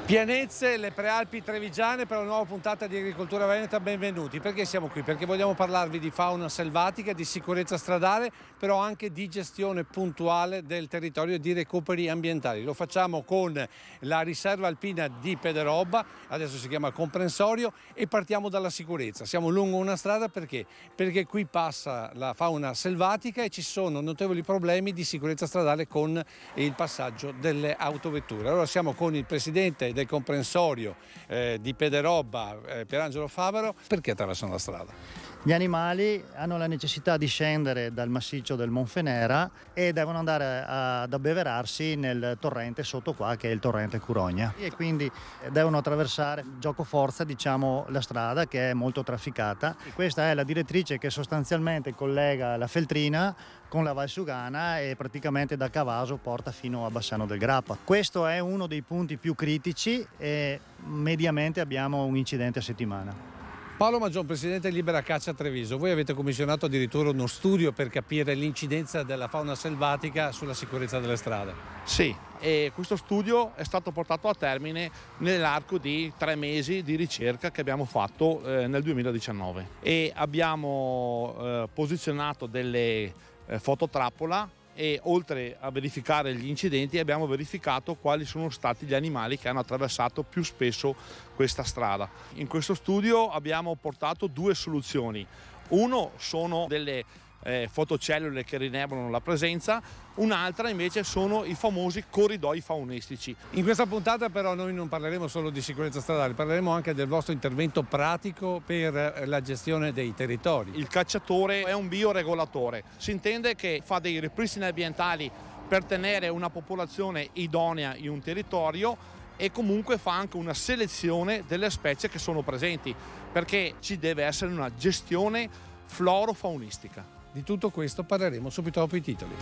Pianezze, le prealpi trevigiane per una nuova puntata di Agricoltura Veneta, benvenuti. Perché siamo qui? Perché vogliamo parlarvi di fauna selvatica, di sicurezza stradale, però anche di gestione puntuale del territorio e di recuperi ambientali. Lo facciamo con la riserva alpina di Pederobba, adesso si chiama comprensorio, e partiamo dalla sicurezza. Siamo lungo una strada perché qui passa la fauna selvatica e ci sono notevoli problemi di sicurezza stradale con il passaggio delle autovetture. Allora siamo con il presidente del comprensorio di Pederobba, Pierangelo Favaro. Perché attraversano la strada? Gli animali hanno la necessità di scendere dal massiccio del Monfenera e devono andare ad abbeverarsi nel torrente sotto qua, che è il torrente Curogna, e quindi devono attraversare giocoforza, diciamo, la strada, che è molto trafficata. E questa è la direttrice che sostanzialmente collega la Feltrina con la Valsugana e praticamente da Cavaso porta fino a Bassano del Grappa. Questo è uno dei punti più critici e mediamente abbiamo un incidente a settimana. Paolo Maggion, presidente Libera Caccia Treviso, voi avete commissionato addirittura uno studio per capire l'incidenza della fauna selvatica sulla sicurezza delle strade. Sì, e questo studio è stato portato a termine nell'arco di 3 mesi di ricerca che abbiamo fatto nel 2019 e abbiamo posizionato delle fototrappola e oltre a verificare gli incidenti abbiamo verificato quali sono stati gli animali che hanno attraversato più spesso questa strada. In questo studio abbiamo portato 2 soluzioni. Uno sono delle fotocellule che rilevano la presenza, un'altra invece sono i famosi corridoi faunistici. In questa puntata però noi non parleremo solo di sicurezza stradale, parleremo anche del vostro intervento pratico per la gestione dei territori. Il cacciatore è un bioregolatore, si intende che fa dei ripristini ambientali per tenere una popolazione idonea in un territorio e comunque fa anche una selezione delle specie che sono presenti, perché ci deve essere una gestione floro-faunistica. Di tutto questo parleremo subito dopo i titoli.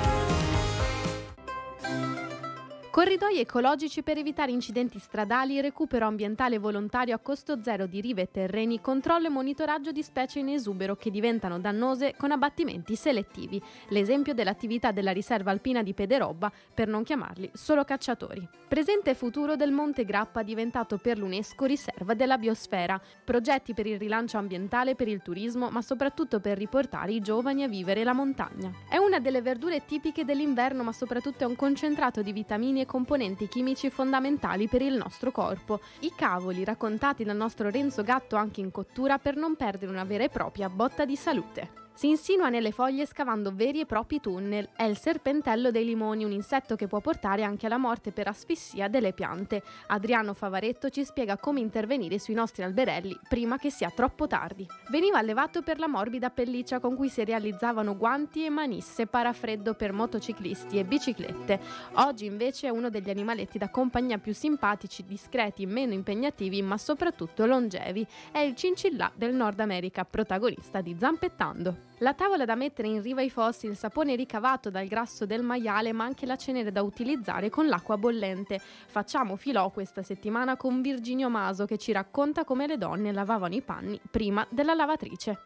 Corridoi ecologici per evitare incidenti stradali, recupero ambientale volontario a costo zero di rive e terreni, controllo e monitoraggio di specie in esubero che diventano dannose con abbattimenti selettivi. L'esempio dell'attività della riserva alpina di Pederobba, per non chiamarli solo cacciatori. Presente e futuro del Monte Grappa, diventato per l'UNESCO riserva della biosfera. Progetti per il rilancio ambientale, per il turismo, ma soprattutto per riportare i giovani a vivere la montagna. È una delle verdure tipiche dell'inverno, ma soprattutto è un concentrato di vitamine e componenti chimici fondamentali per il nostro corpo. I cavoli raccontati dal nostro Renzo Gatto anche in cottura per non perdere una vera e propria botta di salute. Si insinua nelle foglie scavando veri e propri tunnel. È il serpentello dei limoni, un insetto che può portare anche alla morte per asfissia delle piante. Adriano Favaretto ci spiega come intervenire sui nostri alberelli prima che sia troppo tardi. Veniva allevato per la morbida pelliccia con cui si realizzavano guanti e manisse parafreddo per motociclisti e biciclette. Oggi invece è uno degli animaletti da compagnia più simpatici, discreti, meno impegnativi, ma soprattutto longevi. È il cincillà del Nord America, protagonista di Zampettando. La tavola da mettere in riva ai fossi, il sapone ricavato dal grasso del maiale, ma anche la cenere da utilizzare con l'acqua bollente. Facciamo filò questa settimana con Virginio Maso, che ci racconta come le donne lavavano i panni prima della lavatrice.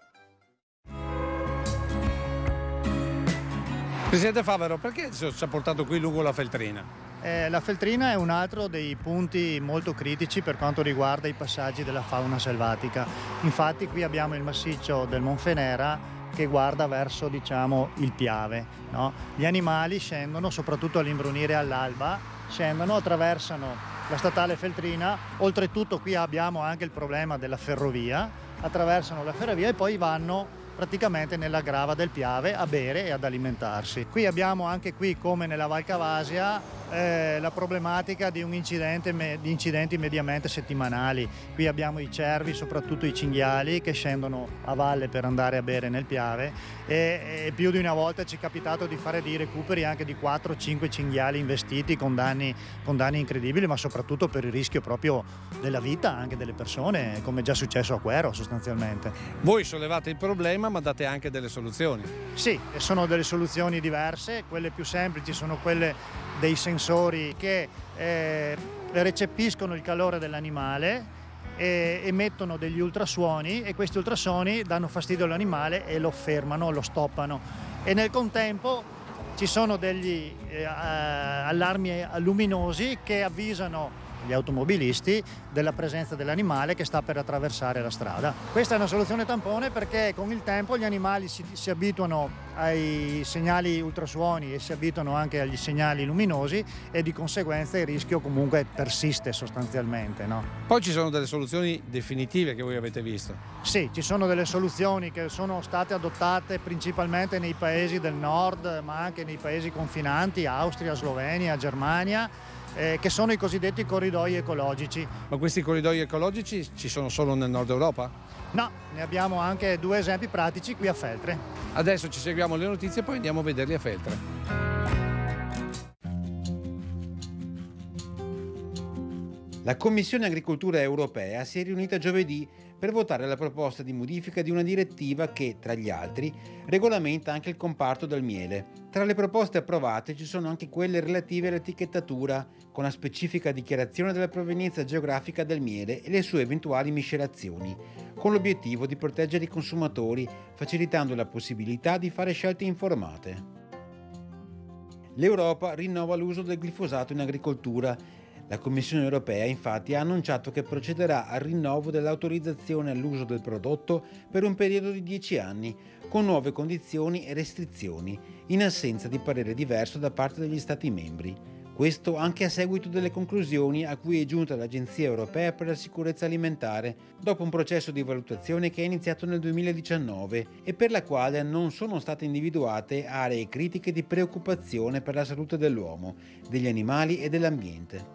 Presidente Favaro, perché ci ha portato qui lungo la Feltrina? La Feltrina è un altro dei punti molto critici per quanto riguarda i passaggi della fauna selvatica. Infatti qui abbiamo il massiccio del Monfenera che guarda verso, diciamo, il Piave, no? Gli animali scendono, soprattutto all'imbrunire all'alba, scendono, attraversano la statale Feltrina. Oltretutto qui abbiamo anche il problema della ferrovia, attraversano la ferrovia e poi vanno praticamente nella grava del Piave a bere e ad alimentarsi. Qui abbiamo anche qui, come nella Val Cavasia, la problematica di di incidenti mediamente settimanali. Qui abbiamo i cervi, soprattutto i cinghiali, che scendono a valle per andare a bere nel Piave e più di una volta ci è capitato di fare dei recuperi anche di 4-5 cinghiali investiti con danni incredibili, ma soprattutto per il rischio proprio della vita anche delle persone, come è già successo a Quero sostanzialmente. Voi sollevate il problema ma date anche delle soluzioni. Sì, sono delle soluzioni diverse. Quelle più semplici sono quelle dei sensori che recepiscono il calore dell'animale e emettono degli ultrasuoni, e questi ultrasuoni danno fastidio all'animale e lo fermano, lo stoppano, e nel contempo ci sono degli allarmi luminosi che avvisano gli automobilisti della presenza dell'animale che sta per attraversare la strada. Questa è una soluzione tampone perché con il tempo gli animali si abituano ai segnali ultrasuoni e si abituano anche agli segnali luminosi e di conseguenza il rischio comunque persiste sostanzialmente, no? Poi ci sono delle soluzioni definitive che voi avete visto. Sì, ci sono delle soluzioni che sono state adottate principalmente nei paesi del nord, ma anche nei paesi confinanti, Austria, Slovenia, Germania, che sono i cosiddetti corridoi ecologici. Ma questi corridoi ecologici ci sono solo nel nord Europa? No, ne abbiamo anche 2 esempi pratici qui a Feltre. Adesso ci seguiamo le notizie e poi andiamo a vederli a Feltre. La Commissione Agricoltura Europea si è riunita giovedì per votare la proposta di modifica di una direttiva che, tra gli altri, regolamenta anche il comparto del miele. Tra le proposte approvate ci sono anche quelle relative all'etichettatura, con la specifica dichiarazione della provenienza geografica del miele e le sue eventuali miscelazioni, con l'obiettivo di proteggere i consumatori, facilitando la possibilità di fare scelte informate. L'Europa rinnova l'uso del glifosato in agricoltura. La Commissione europea infatti ha annunciato che procederà al rinnovo dell'autorizzazione all'uso del prodotto per un periodo di 10 anni, con nuove condizioni e restrizioni, in assenza di parere diverso da parte degli Stati membri. Questo anche a seguito delle conclusioni a cui è giunta l'Agenzia Europea per la Sicurezza Alimentare, dopo un processo di valutazione che è iniziato nel 2019 e per la quale non sono state individuate aree critiche di preoccupazione per la salute dell'uomo, degli animali e dell'ambiente.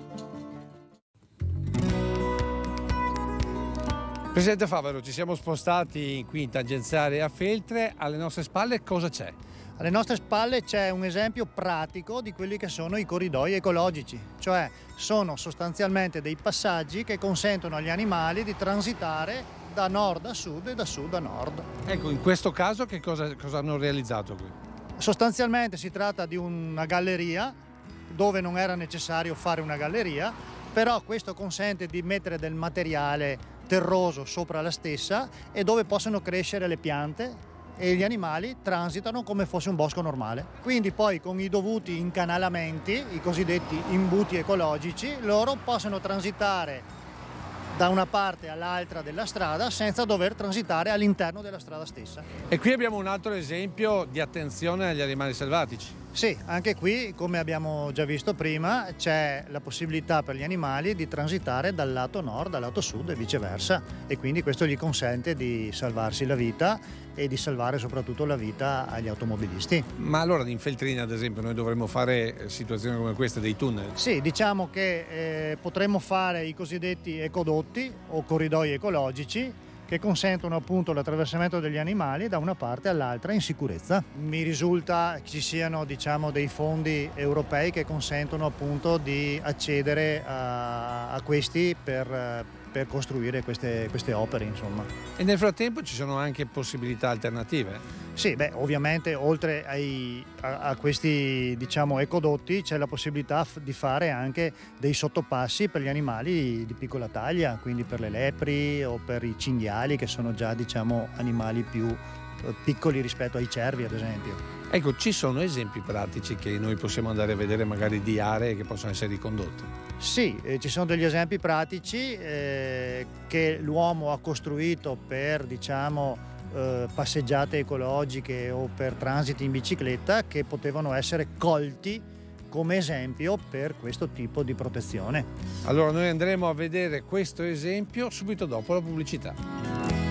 Presidente Favero, ci siamo spostati qui in tangenziale a Feltre. Alle nostre spalle cosa c'è? Alle nostre spalle c'è un esempio pratico di quelli che sono i corridoi ecologici, cioè sono sostanzialmente dei passaggi che consentono agli animali di transitare da nord a sud e da sud a nord. Ecco, in questo caso che cosa hanno realizzato qui? Sostanzialmente si tratta di una galleria dove non era necessario fare una galleria, però questo consente di mettere del materiale terroso sopra la stessa e dove possono crescere le piante e gli animali transitano come fosse un bosco normale. Quindi poi con i dovuti incanalamenti, i cosiddetti imbuti ecologici, loro possono transitare da una parte all'altra della strada senza dover transitare all'interno della strada stessa. E qui abbiamo un altro esempio di attenzione agli animali selvatici. Sì, anche qui, come abbiamo già visto prima, c'è la possibilità per gli animali di transitare dal lato nord al lato sud e viceversa, e quindi questo gli consente di salvarsi la vita e di salvare soprattutto la vita agli automobilisti. Ma allora in Feltrina, ad esempio, noi dovremmo fare situazioni come queste, dei tunnel? Sì, diciamo che potremmo fare i cosiddetti ecodotti o corridoi ecologici che consentono appunto l'attraversamento degli animali da una parte all'altra in sicurezza. Mi risulta ci siano, diciamo, dei fondi europei che consentono appunto di accedere a questi per costruire queste opere, insomma. E nel frattempo ci sono anche possibilità alternative? Sì, ovviamente oltre a questi, diciamo, ecodotti c'è la possibilità di fare anche dei sottopassi per gli animali di piccola taglia, quindi per le lepri o per i cinghiali, che sono già, diciamo, animali più piccoli rispetto ai cervi, ad esempio. Ecco, ci sono esempi pratici che noi possiamo andare a vedere, magari di aree che possono essere ricondotte? Sì, ci sono degli esempi pratici che l'uomo ha costruito per, diciamo, passeggiate ecologiche o per transiti in bicicletta, che potevano essere colti come esempio per questo tipo di protezione. Allora noi andremo a vedere questo esempio subito dopo la pubblicità.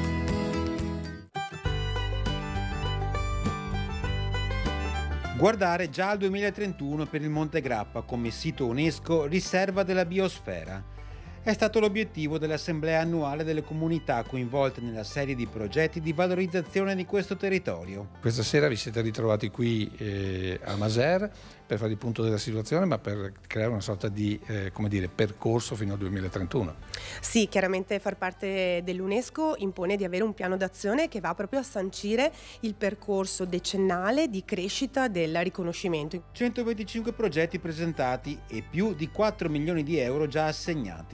Guardare già al 2031 per il Monte Grappa come sito UNESCO riserva della biosfera. È stato l'obiettivo dell'assemblea annuale delle comunità coinvolte nella serie di progetti di valorizzazione di questo territorio. Questa sera vi siete ritrovati qui a Maser per fare il punto della situazione, ma per creare una sorta di percorso fino al 2031. Sì, chiaramente far parte dell'UNESCO impone di avere un piano d'azione che va proprio a sancire il percorso decennale di crescita del riconoscimento. 125 progetti presentati e più di 4 milioni di euro già assegnati.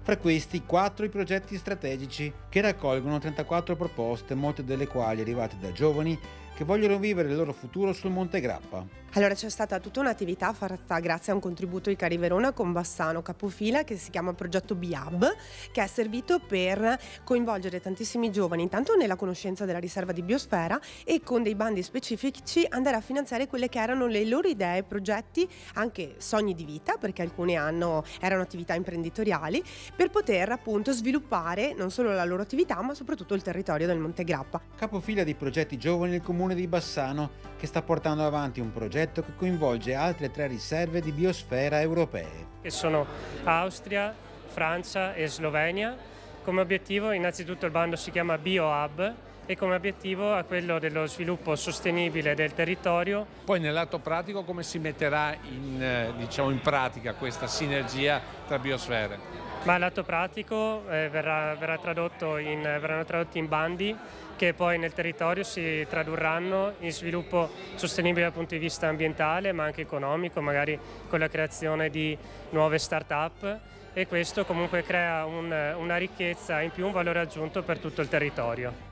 Fra questi 4 i progetti strategici che raccolgono 34 proposte, molte delle quali arrivate da giovani che vogliono vivere il loro futuro sul Monte Grappa. Allora c'è stata tutta un'attività fatta grazie a un contributo di Cari Verona con Bassano capofila, che si chiama progetto B-Hub, che è servito per coinvolgere tantissimi giovani intanto nella conoscenza della riserva di biosfera e con dei bandi specifici andare a finanziare quelle che erano le loro idee, progetti, anche sogni di vita, perché alcune erano attività imprenditoriali, per poter appunto sviluppare non solo la loro attività ma soprattutto il territorio del Monte Grappa. Capofila di progetti giovani del comune di Bassano, che sta portando avanti un progetto che coinvolge altre 3 riserve di biosfera europee. Che sono Austria, Francia e Slovenia. Come obiettivo innanzitutto il bando si chiama BioHub e come obiettivo ha quello dello sviluppo sostenibile del territorio. Poi nell'atto pratico come si metterà in pratica questa sinergia tra biosfere? Ma l'atto pratico verranno tradotti in bandi che poi nel territorio si tradurranno in sviluppo sostenibile dal punto di vista ambientale ma anche economico, magari con la creazione di nuove start-up, e questo comunque crea una ricchezza in più, un valore aggiunto per tutto il territorio.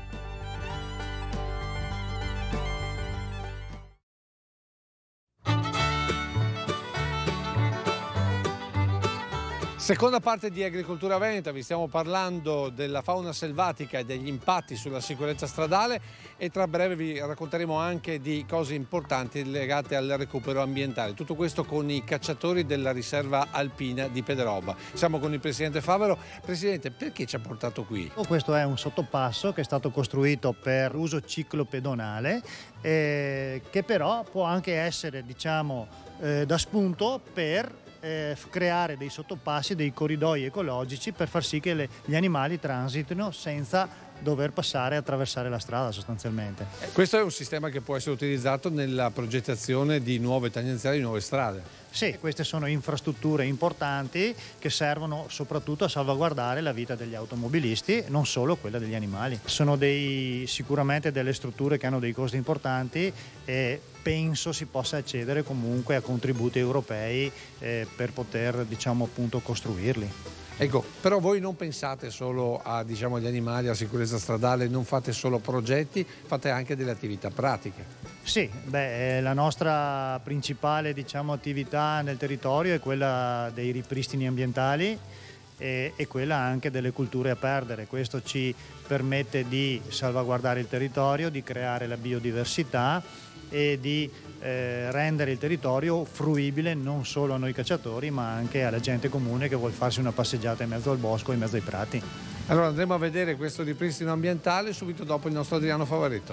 Seconda parte di Agricoltura Veneta, vi stiamo parlando della fauna selvatica e degli impatti sulla sicurezza stradale e tra breve vi racconteremo anche di cose importanti legate al recupero ambientale. Tutto questo con i cacciatori della riserva alpina di Pederobba. Siamo con il Presidente Favero. Presidente, perché ci ha portato qui? Questo è un sottopasso che è stato costruito per uso ciclopedonale, che però può anche essere, da spunto per creare dei sottopassi, dei corridoi ecologici per far sì che gli animali transitino senza dover passare e attraversare la strada sostanzialmente. Questo è un sistema che può essere utilizzato nella progettazione di nuove tangenziali, di nuove strade. Sì, queste sono infrastrutture importanti che servono soprattutto a salvaguardare la vita degli automobilisti, non solo quella degli animali. Sono sicuramente delle strutture che hanno dei costi importanti e penso si possa accedere comunque a contributi europei per poter appunto costruirli. Ecco, però voi non pensate solo agli animali, alla sicurezza stradale, non fate solo progetti, fate anche delle attività pratiche. Sì, la nostra principale attività nel territorio è quella dei ripristini ambientali e quella anche delle culture a perdere. Questo ci permette di salvaguardare il territorio, di creare la biodiversità e di rendere il territorio fruibile non solo a noi cacciatori ma anche alla gente comune che vuol farsi una passeggiata in mezzo al bosco, in mezzo ai prati. Allora andremo a vedere questo ripristino ambientale subito dopo il nostro Adriano Favaretto.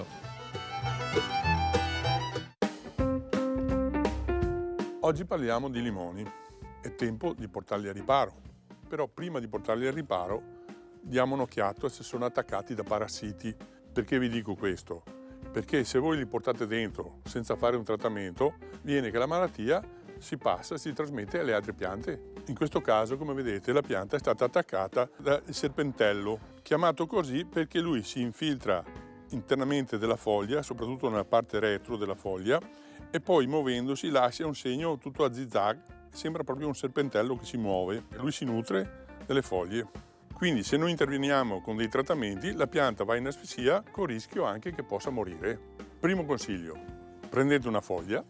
Oggi parliamo di limoni, è tempo di portarli a riparo, però prima di portarli al riparo diamo un'occhiata se sono attaccati da parassiti. Perché vi dico questo? Perché se voi li portate dentro senza fare un trattamento, viene che la malattia si trasmette alle altre piante. In questo caso, come vedete, la pianta è stata attaccata dal serpentello, chiamato così perché lui si infiltra internamente della foglia, soprattutto nella parte retro della foglia, e poi muovendosi lascia un segno tutto a zigzag, sembra proprio un serpentello che si muove. Lui si nutre delle foglie. Quindi se noi interveniamo con dei trattamenti, la pianta va in asfissia con il rischio anche che possa morire. Primo consiglio, prendete una foglia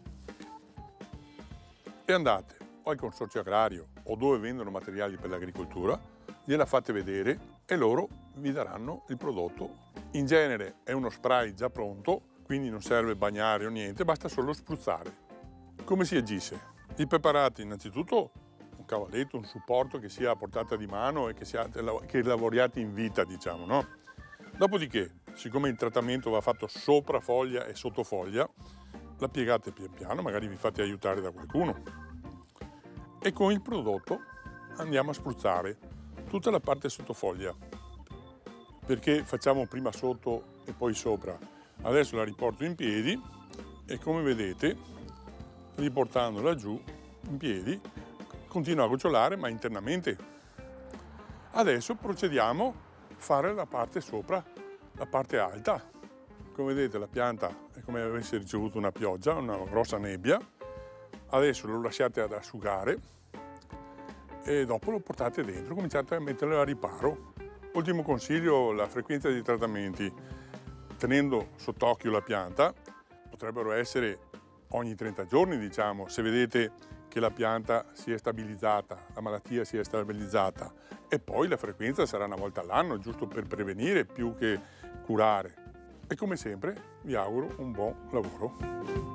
e andate o al consorzio agrario o dove vendono materiali per l'agricoltura, gliela fate vedere e loro vi daranno il prodotto. In genere è uno spray già pronto, quindi non serve bagnare o niente, basta solo spruzzare. Come si agisce? I preparati innanzitutto un cavalletto, un supporto che sia a portata di mano e che lavoriate in vita, no? Dopodiché, siccome il trattamento va fatto sopra foglia e sotto foglia, la piegate pian piano, magari vi fate aiutare da qualcuno. E con il prodotto andiamo a spruzzare tutta la parte sotto foglia. Perché facciamo prima sotto e poi sopra? Adesso la riporto in piedi e come vedete, riportandola giù in piedi, continua a gocciolare ma internamente. Adesso procediamo a fare la parte sopra, la parte alta. Come vedete la pianta è come se avesse ricevuto una pioggia, una grossa nebbia. Adesso lo lasciate ad asciugare e dopo lo portate dentro, cominciate a metterlo a riparo. Ultimo consiglio, la frequenza dei trattamenti. Tenendo sott'occhio la pianta, potrebbero essere ogni 30 giorni, diciamo, se vedete che la pianta si è stabilizzata, la malattia si è stabilizzata, e poi la frequenza sarà una volta all'anno, giusto per prevenire più che curare. E come sempre vi auguro un buon lavoro.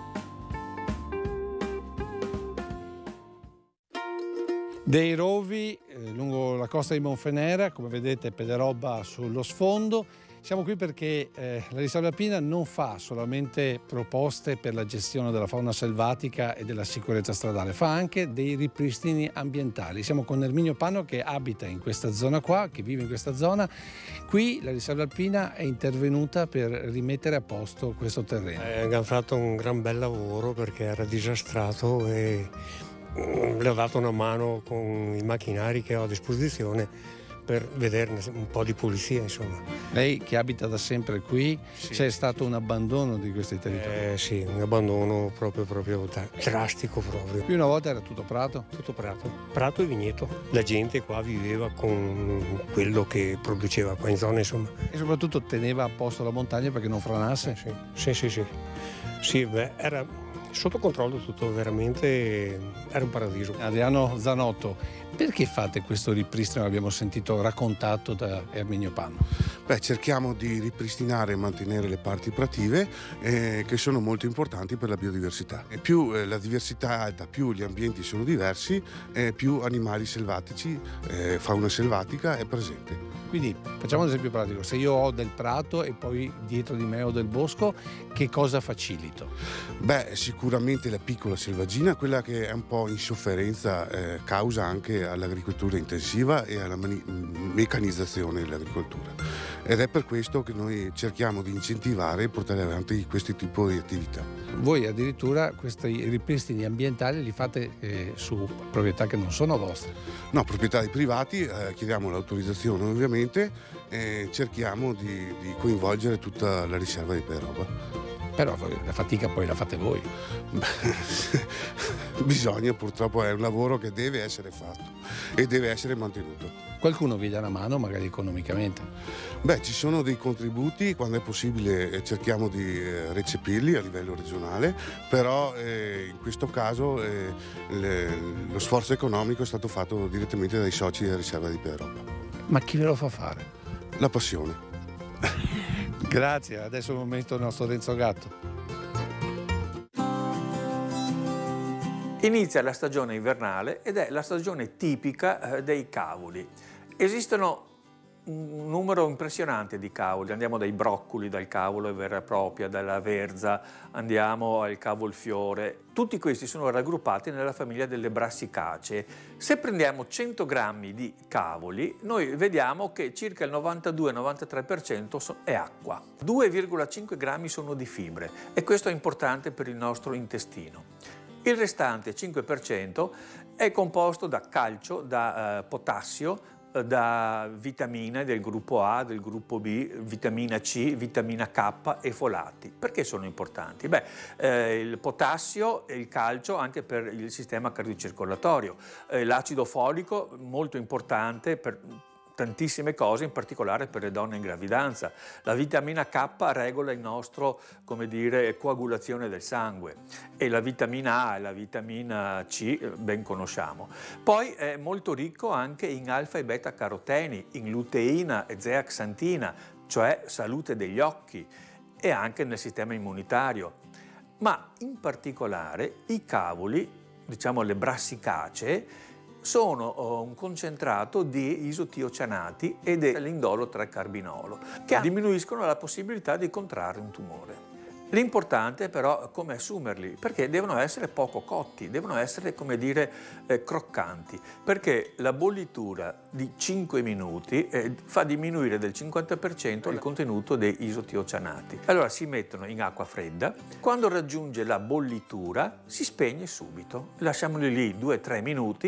Dei rovi lungo la costa di Monfenera, come vedete Pederobba sullo sfondo. Siamo qui perché la riserva alpina non fa solamente proposte per la gestione della fauna selvatica e della sicurezza stradale, fa anche dei ripristini ambientali. Siamo con Erminio Panno che abita in questa zona qua, che vive in questa zona. Qui la riserva alpina è intervenuta per rimettere a posto questo terreno. Abbiamo fatto un gran bel lavoro perché era disastrato e le ho dato una mano con i macchinari che ho a disposizione per vederne un po' di pulizia, insomma. Lei che abita da sempre qui, sì, c'è stato un abbandono di questi territori? Sì, un abbandono proprio drastico proprio. Qui una volta era tutto prato? Tutto prato e vigneto. La gente qua viveva con quello che produceva qua in zona, insomma. E soprattutto teneva a posto la montagna perché non franasse? Sì. Sì, era sotto controllo tutto, veramente era un paradiso. Adriano Zanotto, perché fate questo ripristino che abbiamo sentito raccontato da Erminio Panno? Cerchiamo di ripristinare e mantenere le parti prative che sono molto importanti per la biodiversità. E più la diversità è alta, più gli ambienti sono diversi, più animali selvatici, fauna selvatica è presente. Quindi facciamo un esempio pratico, se io ho del prato e poi dietro di me ho del bosco, che cosa facilito? Sicuramente la piccola selvaggina, quella che è un po' in sofferenza causa anche all'agricoltura intensiva e alla meccanizzazione dell'agricoltura. Ed è per questo che noi cerchiamo di incentivare e portare avanti questo tipo di attività. Voi addirittura questi ripristini ambientali li fate su proprietà che non sono vostre? No, proprietà di privati, chiediamo l'autorizzazione ovviamente e cerchiamo di coinvolgere tutta la riserva di Pederobba. Però la fatica poi la fate voi. Bisogna, purtroppo è un lavoro che deve essere fatto e deve essere mantenuto. Qualcuno vi dà una mano, magari economicamente? Ci sono dei contributi, quando è possibile cerchiamo di recepirli a livello regionale, però in questo caso lo sforzo economico è stato fatto direttamente dai soci della riserva di Pederobba. Ma chi ve lo fa fare? La passione. Grazie, adesso è il momento del nostro Renzo Gatto. Inizia la stagione invernale ed è la stagione tipica dei cavoli. Esistono un numero impressionante di cavoli, andiamo dai broccoli, dal cavolo vera e propria, dalla verza, andiamo al cavolfiore. Tutti questi sono raggruppati nella famiglia delle brassicacee. Se prendiamo 100 grammi di cavoli, noi vediamo che circa il 92-93% è acqua. 2,5 grammi sono di fibre e questo è importante per il nostro intestino. Il restante 5% è composto da calcio, da potassio, da vitamine del gruppo A, del gruppo B, vitamina C, vitamina K e folati. Perché sono importanti? Il potassio e il calcio anche per il sistema cardiocircolatorio, l'acido folico molto importante per tantissime cose, in particolare per le donne in gravidanza. La vitamina K regola il nostro, coagulazione del sangue, e la vitamina A e la vitamina C ben conosciamo. Poi è molto ricco anche in alfa e beta caroteni, in luteina e zeaxantina, cioè salute degli occhi, e anche nel sistema immunitario. Ma in particolare i cavoli, le brassicacee, sono un concentrato di isotiocianati ed dell'indolo 3-carbinolo, che diminuiscono la possibilità di contrarre un tumore. L'importante però è come assumerli, perché devono essere poco cotti, devono essere croccanti, perché la bollitura di 5 minuti fa diminuire del 50% il contenuto dei isotiocianati. Allora si mettono in acqua fredda, quando raggiunge la bollitura si spegne subito, lasciamoli lì 2-3 minuti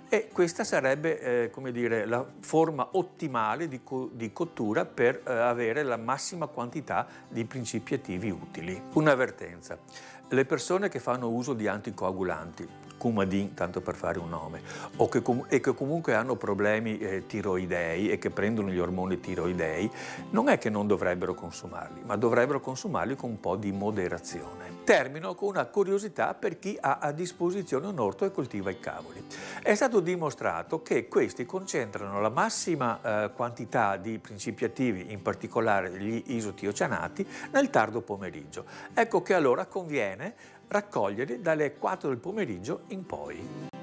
e questa sarebbe come dire, la forma ottimale di cottura per avere la massima quantità di principi attivi utili. Un'avvertenza: le persone che fanno uso di anticoagulanti, Coumadin, tanto per fare un nome, e che comunque hanno problemi tiroidei e che prendono gli ormoni tiroidei, non è che non dovrebbero consumarli, ma dovrebbero consumarli con un po' di moderazione. Termino con una curiosità per chi ha a disposizione un orto e coltiva i cavoli. È stato dimostrato che questi concentrano la massima quantità di principi attivi, in particolare gli isotiocianati, nel tardo pomeriggio. Ecco che allora conviene raccoglierli dalle 4 del pomeriggio in poi.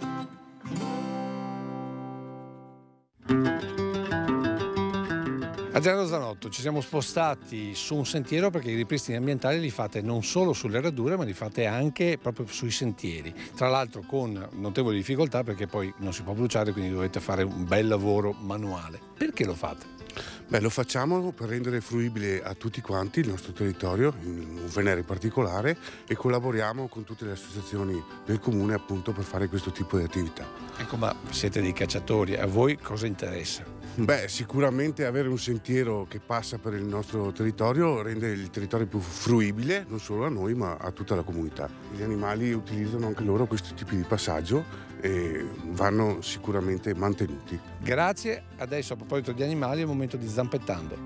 Adriano Zanotto, ci siamo spostati su un sentiero perché i ripristini ambientali li fate non solo sulle radure, ma li fate anche proprio sui sentieri. Tra l'altro con notevoli difficoltà, perché poi non si può bruciare, quindi dovete fare un bel lavoro manuale. Perché lo fate? Beh, lo facciamo per rendere fruibile a tutti quanti il nostro territorio, il Monfenera in particolare, e collaboriamo con tutte le associazioni del comune appunto per fare questo tipo di attività. Ecco, ma siete dei cacciatori, a voi cosa interessa? Beh, sicuramente avere un sentiero che passa per il nostro territorio rende il territorio più fruibile, non solo a noi ma a tutta la comunità. Gli animali utilizzano anche loro questi tipi di passaggio e vanno sicuramente mantenuti. Grazie, adesso a proposito di animali è il momento di Zampettando.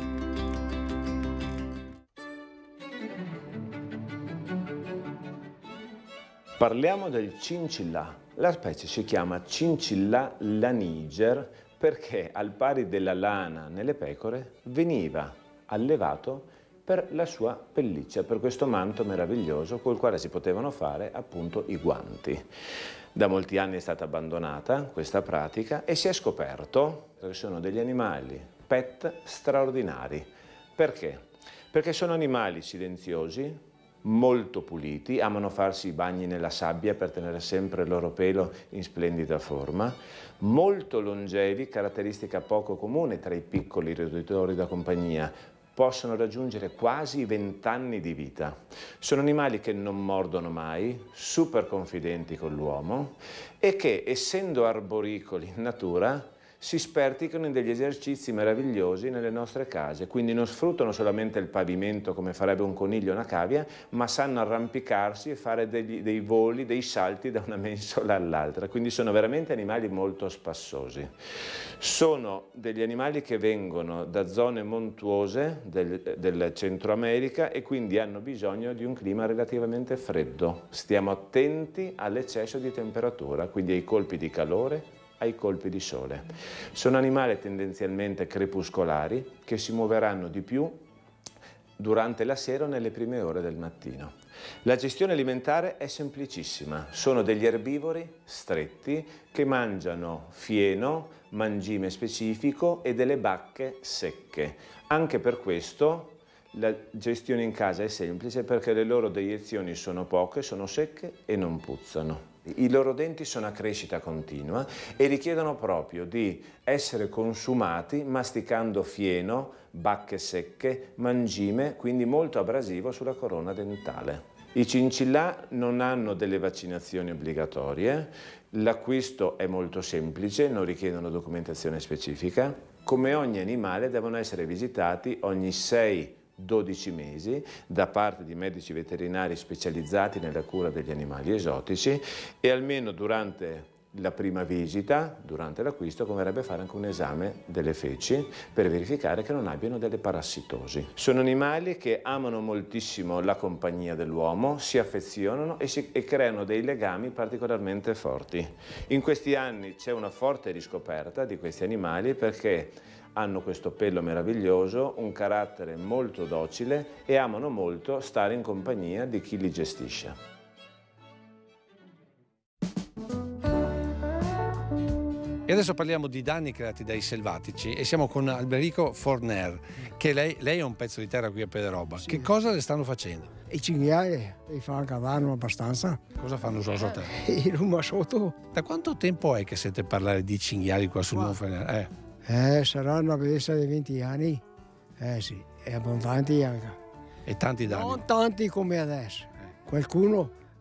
Parliamo del cincillà. La specie si chiama Cincilla laniger perché, al pari della lana nelle pecore, veniva allevato per la sua pelliccia, per questo manto meraviglioso col quale si potevano fare appunto i guanti. Da molti anni è stata abbandonata questa pratica e si è scoperto che sono degli animali pet straordinari. Perché? Perché sono animali silenziosi, molto puliti, amano farsi i bagni nella sabbia per tenere sempre il loro pelo in splendida forma, molto longevi, caratteristica poco comune tra i piccoli roditori da compagnia, possono raggiungere quasi 20 anni di vita. Sono animali che non mordono mai, super confidenti con l'uomo e che, essendo arboricoli in natura, si sperticano in degli esercizi meravigliosi nelle nostre case, quindi non sfruttano solamente il pavimento come farebbe un coniglio o una cavia, ma sanno arrampicarsi e fare dei voli, dei salti da una mensola all'altra, quindi sono veramente animali molto spassosi. Sono degli animali che vengono da zone montuose del Centro America e quindi hanno bisogno di un clima relativamente freddo. Stiamo attenti all'eccesso di temperatura, quindi ai colpi di calore, ai colpi di sole. Sono animali tendenzialmente crepuscolari che si muoveranno di più durante la sera o nelle prime ore del mattino. La gestione alimentare è semplicissima. Sono degli erbivori stretti che mangiano fieno, mangime specifico e delle bacche secche. Anche per questo la gestione in casa è semplice perché le loro deiezioni sono poche, sono secche e non puzzano. I loro denti sono a crescita continua e richiedono proprio di essere consumati masticando fieno, bacche secche, mangime, quindi molto abrasivo sulla corona dentale. I cincillà non hanno delle vaccinazioni obbligatorie, l'acquisto è molto semplice, non richiedono documentazione specifica. Come ogni animale devono essere visitati ogni 6-12 mesi da parte di medici veterinari specializzati nella cura degli animali esotici e almeno durante la prima visita, durante l'acquisto, converrebbe fare anche un esame delle feci per verificare che non abbiano delle parassitosi. Sono animali che amano moltissimo la compagnia dell'uomo, si affezionano e creano dei legami particolarmente forti. In questi anni c'è una forte riscoperta di questi animali perché hanno questo pelo meraviglioso, un carattere molto docile e amano molto stare in compagnia di chi li gestisce. E adesso parliamo di danni creati dai selvatici e siamo con Alberico Forner, che lei è un pezzo di terra qui a Pederoba. Sì. Che cosa le stanno facendo? I cinghiali li fanno cavare abbastanza. Cosa fanno sulla sotto? I ruba sotto. Da quanto tempo è che sente parlare di cinghiali qua sul Monfenera? Saranno a bellezza di 20 anni. Sì, e abbondanti anche. E tanti danni? Non tanti come adesso. Qualcuno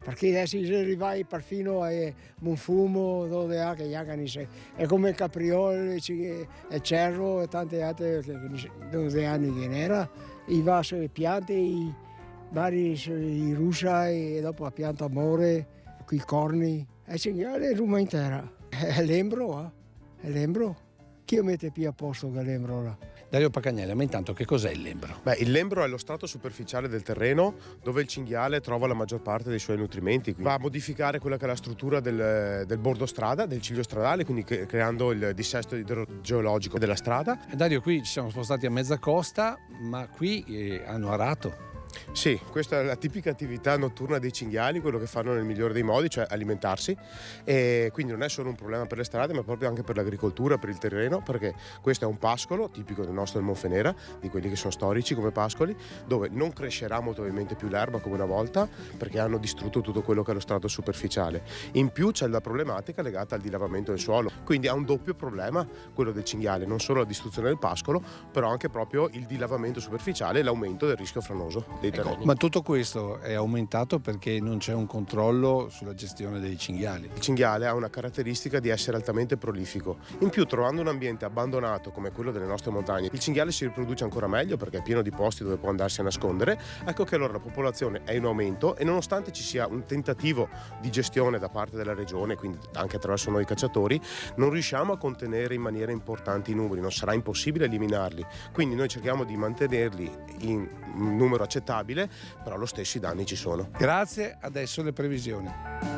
perché adesso si arriva perfino a Monfumo, dove ha che è come Caprioli, e Cerro e tante altre dove hanno che era, i vasi, le piante, i vari i russa e dopo la pianta amore, con i corni, e cinghiale Roma intera. È l'embro, è l'embro. Chi mette più a posto che l'embro là? Dario Pacagnelli, ma intanto che cos'è il lembro? Il lembro è lo strato superficiale del terreno dove il cinghiale trova la maggior parte dei suoi nutrimenti. Va a modificare quella che è la struttura del bordo strada, del ciglio stradale, quindi creando il dissesto idrogeologico della strada. Dario, qui ci siamo spostati a mezza costa, ma qui hanno arato. Sì, questa è la tipica attività notturna dei cinghiali, quello che fanno nel migliore dei modi, cioè alimentarsi, e quindi non è solo un problema per le strade ma proprio anche per l'agricoltura, per il terreno, perché questo è un pascolo tipico del nostro del Monfenera, di quelli che sono storici come pascoli, dove non crescerà molto ovviamente più l'erba come una volta, perché hanno distrutto tutto quello che è lo strato superficiale. In più c'è la problematica legata al dilavamento del suolo, quindi ha un doppio problema quello del cinghiale, non solo la distruzione del pascolo, però anche proprio il dilavamento superficiale e l'aumento del rischio franoso. Ma tutto questo è aumentato perché non c'è un controllo sulla gestione dei cinghiali. Il cinghiale ha una caratteristica di essere altamente prolifico. In più, trovando un ambiente abbandonato come quello delle nostre montagne, il cinghiale si riproduce ancora meglio perché è pieno di posti dove può andarsi a nascondere. Ecco che allora la popolazione è in aumento e nonostante ci sia un tentativo di gestione da parte della regione, quindi anche attraverso noi cacciatori, non riusciamo a contenere in maniera importante i numeri, non sarà impossibile eliminarli. Quindi noi cerchiamo di mantenerli in un numero accettabile, però lo stesso i danni ci sono. Grazie, adesso le previsioni.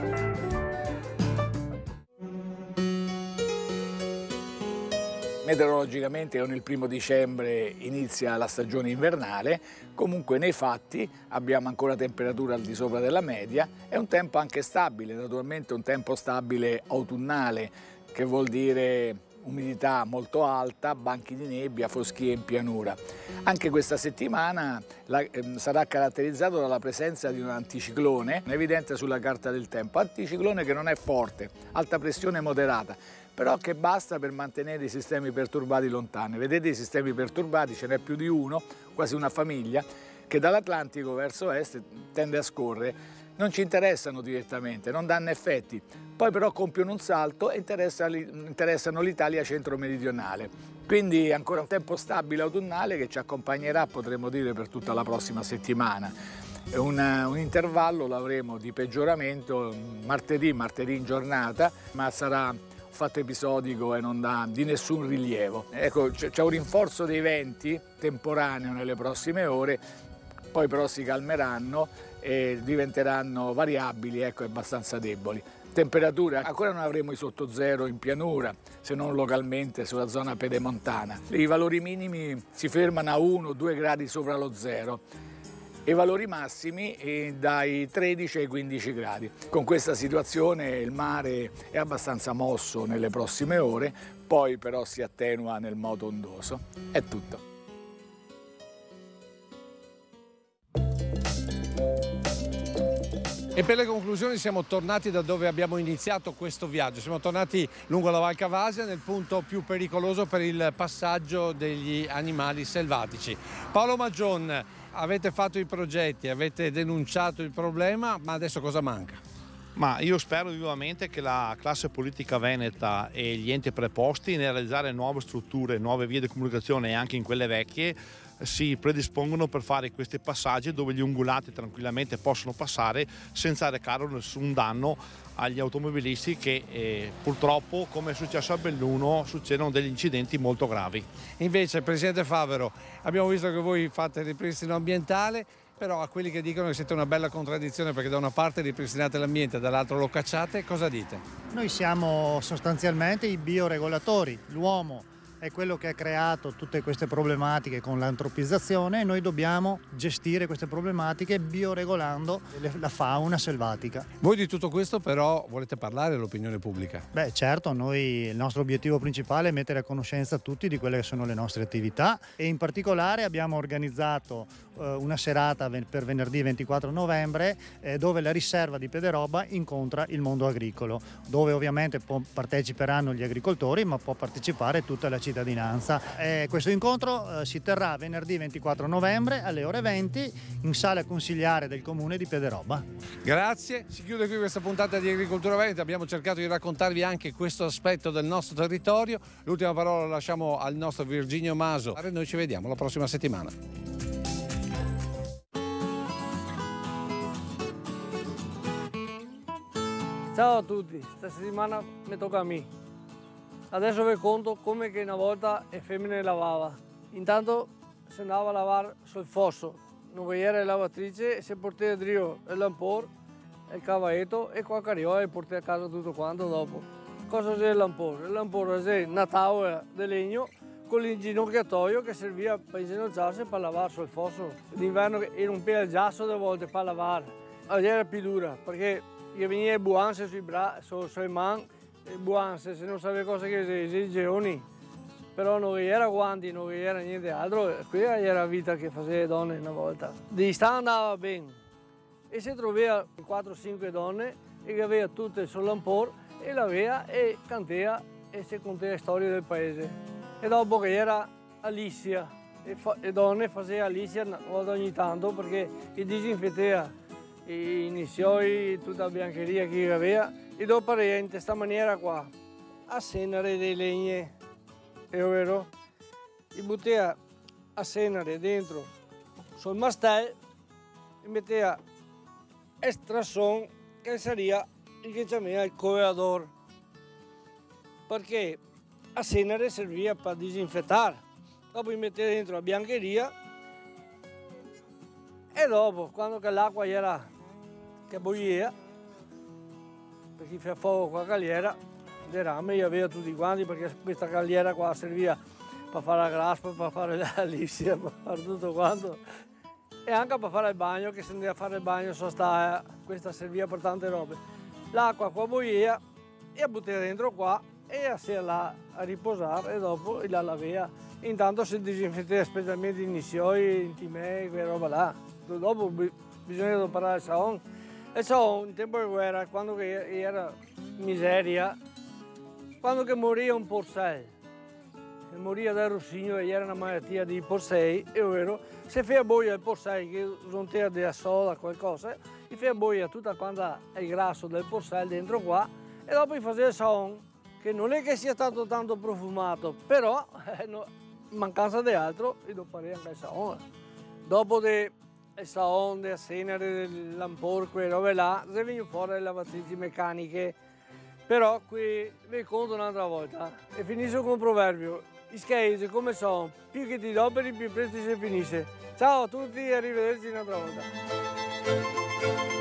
Meteorologicamente con il 1° dicembre inizia la stagione invernale, comunque nei fatti abbiamo ancora temperature al di sopra della media e un tempo anche stabile, naturalmente un tempo stabile autunnale, che vuol dire umidità molto alta, banchi di nebbia, foschie in pianura. Anche questa settimana sarà caratterizzato dalla presenza di un anticiclone, evidente sulla carta del tempo, anticiclone che non è forte, alta pressione moderata, però che basta per mantenere i sistemi perturbati lontani. Vedete i sistemi perturbati, ce n'è più di uno, quasi una famiglia, che dall'Atlantico verso est tende a scorrere. Non ci interessano direttamente, non danno effetti, poi però compiono un salto e interessano l'Italia centro-meridionale. Quindi ancora un tempo stabile autunnale che ci accompagnerà, potremmo dire, per tutta la prossima settimana. Un intervallo l'avremo di peggioramento martedì in giornata, ma sarà un fatto episodico e non di nessun rilievo. Ecco, c'è un rinforzo dei venti temporaneo nelle prossime ore, poi però si calmeranno e diventeranno variabili, ecco, abbastanza deboli. Temperature, ancora non avremo i sotto zero in pianura, se non localmente sulla zona pedemontana. I valori minimi si fermano a 1-2 gradi sopra lo zero e i valori massimi dai 13 ai 15 gradi. Con questa situazione il mare è abbastanza mosso nelle prossime ore, poi però si attenua nel moto ondoso. È tutto. E per le conclusioni siamo tornati da dove abbiamo iniziato questo viaggio, siamo tornati lungo la Val Cavasia nel punto più pericoloso per il passaggio degli animali selvatici. Paolo Maggion, avete fatto i progetti, avete denunciato il problema, ma adesso cosa manca? Ma io spero vivamente che la classe politica veneta e gli enti preposti nel realizzare nuove strutture, nuove vie di comunicazione e anche in quelle vecchie si predispongono per fare questi passaggi dove gli ungulati tranquillamente possono passare senza recare nessun danno agli automobilisti che purtroppo, come è successo a Belluno, succedono degli incidenti molto gravi. Invece, Presidente Favero, abbiamo visto che voi fate il ripristino ambientale, però a quelli che dicono che siete una bella contraddizione perché da una parte ripristinate l'ambiente e dall'altra lo cacciate, cosa dite? Noi siamo sostanzialmente i bioregolatori, l'uomo è quello che ha creato tutte queste problematiche con l'antropizzazione e noi dobbiamo gestire queste problematiche bioregolando la fauna selvatica. Voi di tutto questo però volete parlare all'opinione pubblica? Beh certo, il nostro obiettivo principale è mettere a conoscenza tutti di quelle che sono le nostre attività e in particolare abbiamo organizzato una serata per venerdì 24 novembre dove la riserva di Pederobba incontra il mondo agricolo, dove ovviamente parteciperanno gli agricoltori ma può partecipare tutta la città cittadinanza. Questo incontro si terrà venerdì 24 novembre alle ore 20 in sala consigliare del comune di Piederobba. Grazie, si chiude qui questa puntata di Agricoltura Veneta. Abbiamo cercato di raccontarvi anche questo aspetto del nostro territorio. L'ultima parola la lasciamo al nostro Virginio Maso. Noi ci vediamo la prossima settimana. Ciao a tutti, questa settimana mi tocca a me. Adesso vi conto come che una volta le femmine lavava. Intanto si andava a lavare sul fosso, non era la lavatrice, si portava dentro il lampor, il cavalletto e qua cariola e portava a casa tutto quanto dopo. Cosa c'è il lampor? Il lampor è una tavola di legno con l'inginocchiatoio che serviva per inginocchiarsi per lavare sul fosso. D'inverno era un pelo giasso delle volte per lavare. Allora era più dura perché io veniva buanze sui mani, buanze, se non sapeva cosa che si geoni. Però non era guanti, non era niente altro. Qui era la vita che faceva le donne una volta. Di sta andava bene. E si trovava 4-5 donne e che aveva tutte sul lampor e l'aveva e cantava e si contava le storie del paese. E dopo che era Alicia, le donne facevano Alicia una volta ogni tanto perché disinfettava i nisioi, tutta la biancheria che aveva e dopo in questa maniera qua a senare dei legni, è vero? I buttava a senare dentro sul mastel e metteva estrasson che sarebbe il che chiamava il coeador perché a senare serviva per disinfettare. Dopo metteva dentro la biancheria e dopo, quando l'acqua era che bolleva, perché fa fuoco con la galliera, le rame io avevo tutti quanti perché questa galliera qua serviva per fare la graspa, per fare la liscia, per fare tutto quanto. E anche per fare il bagno, che se andava a fare il bagno questa serviva per tante robe. L'acqua qua bolleva e la buttava dentro qua e si là a riposare e dopo la laveva. Intanto si disinfettava specialmente i nisioi, i timei, quella roba là. Dopo bisogna preparare il saon. E ciò in tempo di guerra, quando che era miseria, quando che moriva un porcel, che moriva dal rossigno e era una malattia di porsei, è vero, se feia boia il porsel, che usava della soda, qualcosa, gli feia boia tutta quanta il grasso del porsel dentro qua e dopo gli faceva il saon, che non è che sia stato tanto profumato, però in mancanza di altro, gli dopo anche il saon. Dopo il saon, la senare, il lampor, quelle robe là, si vengono fuori le lavatrici meccaniche. Però qui vi conto un'altra volta e finisco con un proverbio. I scheggi come sono, più che ti adoperi più presto si finisce. Ciao a tutti e arrivederci un'altra volta.